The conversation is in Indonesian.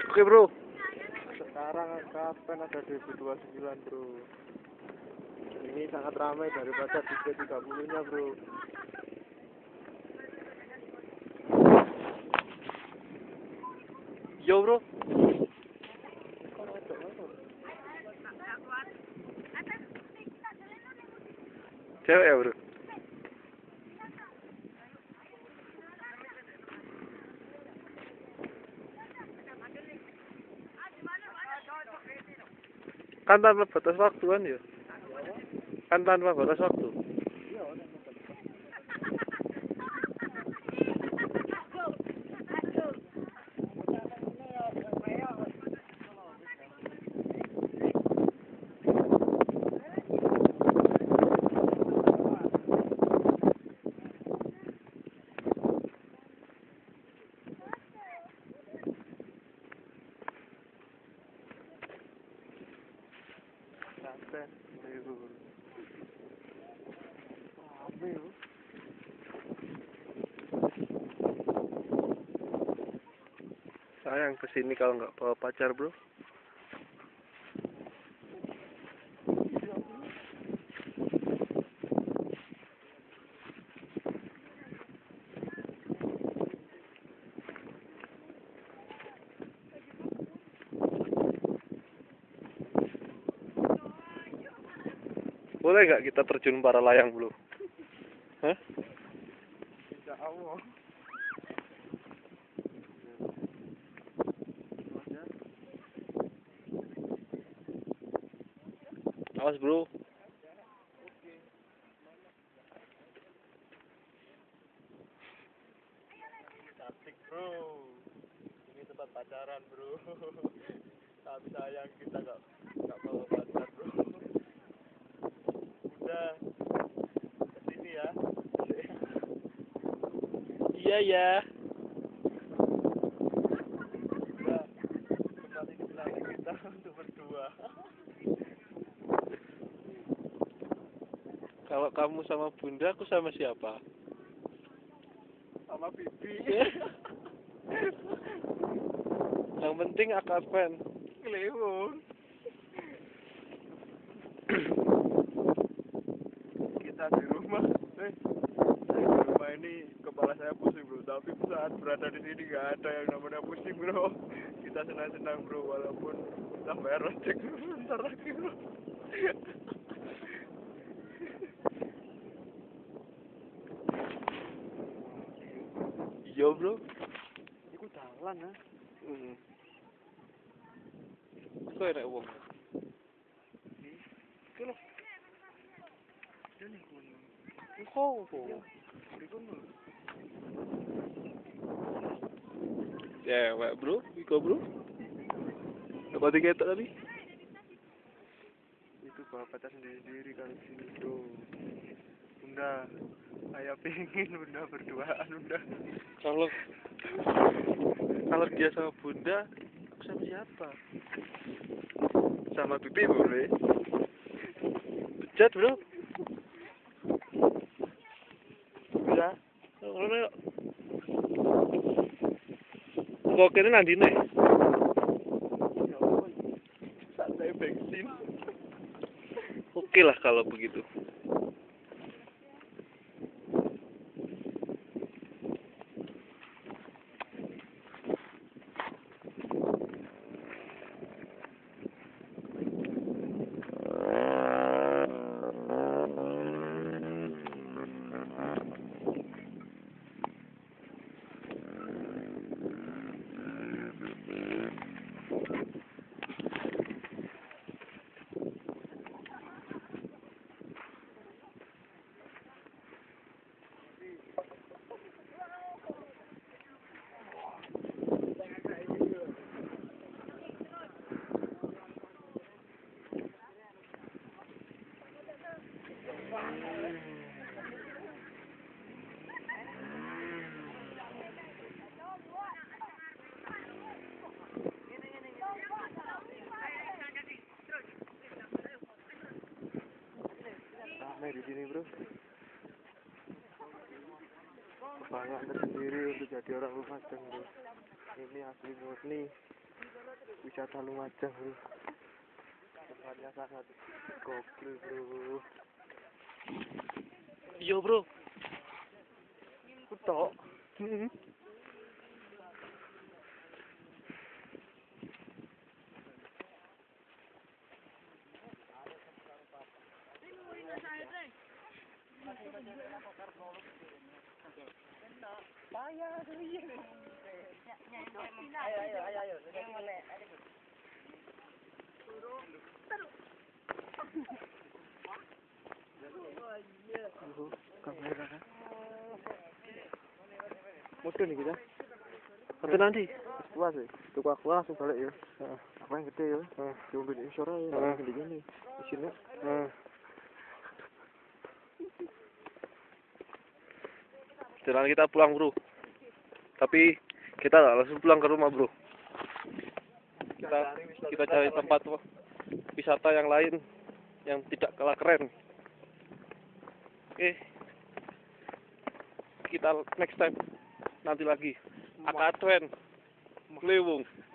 Oke bro. Sekarang kapan ada 2029 bro? Ini sangat ramai daripada tiga 30-nya bro. Yo bro. Cewek ya bro. Kan tanpa batas waktu kan ya? Kan tanpa batas waktu. Sampai ayo. Rame yo. Sayang kesini kalau nggak bawa pacar bro. Boleh nggak kita terjun para layang bro? Hah? Insya Allah. Awas bro. Cantik bro. Ini tempat pacaran bro. Tapi sayang kita nggak bawa pacar bro. Udah kesini ya. Iya ya. Udah tempat ini lagi kita untuk berdua. Kalau kamu sama bunda, aku sama siapa? Sama bibi. Yang penting akapan. Kelewung. Kita di rumah. Saya di rumah ini kepala saya pusing bro. Tapi saat berada di sini nggak ada yang namanya pusing bro. Kita senang-senang bro. Walaupun kita bayar ojek bentar lagi bro. Iya bro. Iku jalan ya. Kok enak uang? Oke loh. Ini kono. Kok? Di kono. Cewek bro, Iko bro. Apa tiga itu tadi? Itu bapak sendiri kalau di sini bro. Bunda, saya pengen bunda berduaan bunda. Kalau dia sama bunda, aku sama siapa? Sama bibi boleh. Bejat bro. Bisa. Ngono yuk. Kok kene nandine? Santai bensin. Oke lah kalau begitu. Ramai di sini bro. Kebanggaan tersendiri untuk jadi orang Lumajang bro. Ini asli murni. Wisata Lumajang bro. Tempatnya sangat gokil bro. Iya bro. Kutok. Kamera kan. Motor nih kita. Nanti nanti. Puas sih. Tuku aku langsung balik ya. Apa yang gede ya? Diambil insura ya. Gede gini. Isinya. Jalan kita pulang bro. Tapi kita nggak langsung pulang ke rumah bro. Kita cari tempat wisata yang lain yang tidak kalah keren. Oke. Kita next time nanti lagi. Akatwen Lewung.